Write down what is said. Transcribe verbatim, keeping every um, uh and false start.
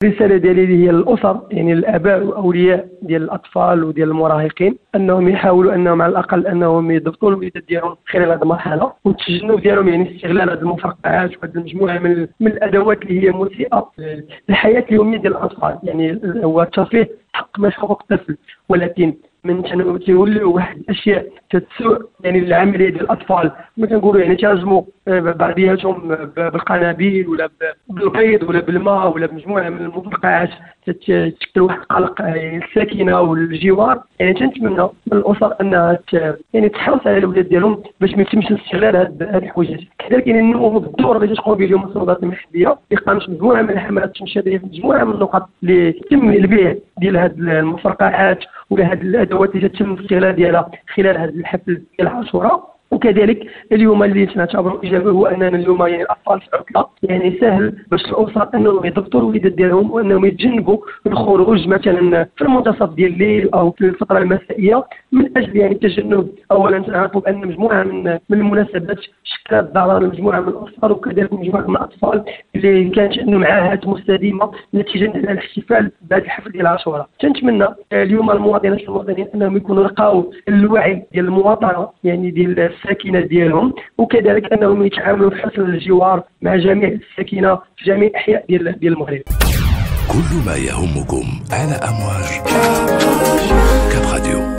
الرساله ديالي هي للاسر، يعني الاباء والاولياء ديال الاطفال وديال المراهقين، انهم يحاولوا انهم على الاقل انهم يضبطوا الوليدات ديالهم خلال هذه المرحله، والتجنب ديالهم يعني استغلال هذه المفرقعات وهذه المجموعه من من الادوات اللي هي مسيئه للحياه اليوميه ديال الاطفال. يعني هو الترفيه حق من حقوق الطفل، ولكن من تيوليو واحد الاشياء تتسوء يعني العمليه ديال الاطفال، ما كنقولوا يعني تيهاجموا بعضياتهم بالقنابل ولا بالبيض ولا بالماء ولا بمجموعه من المفرقعات تشكل واحد القلق يعني السكينه والجوار. يعني تنتمنى من الاسر انها يعني تحرص على الاولاد ديالهم باش ما يتمش استغلال هذه الحوايج. كذلك يعني النمو بالدور اللي تقوم به اليوم المنظمات المحليه اقامه مجموعه من الحملات التنشيطيه في مجموعه من النقط اللي يتم البيع ديال هذه المفرقعات ولا هذه الادوات اللي تتم الاستغلال ديالها خلال هذا الحفل ديال عاشوراء. وكذلك اليوم اللي نعتبره ايجابي هو اننا اليوم يعني الاطفال في عطله، يعني سهل باش الاسر انهم يضبطوا الوليدات ديالهم وانهم يتجنبوا الخروج مثلا في المنتصف ديال الليل او في الفتره المسائيه، من اجل يعني تجنب اولا نعرفوا بان مجموعه من من المناسبات شكلت ضرر لمجموعه من الاسر وكذلك مجموعه من الاطفال اللي كانت عندهم عاهات مستديمه نتيجه على الاحتفال بهذا الحفل ديال عاشوراء. تنتمنى اليوم المواطنات والمواطنين انهم يكونوا لقاو الوعي ديال المواطنه يعني ديال الساكنه ديالهم، وكذلك انهم يتعاملوا في حسن الجوار مع جميع الساكنه في جميع الاحياء ديال ديال المغرب. كل ما يهمكم على امواج كاب راديو.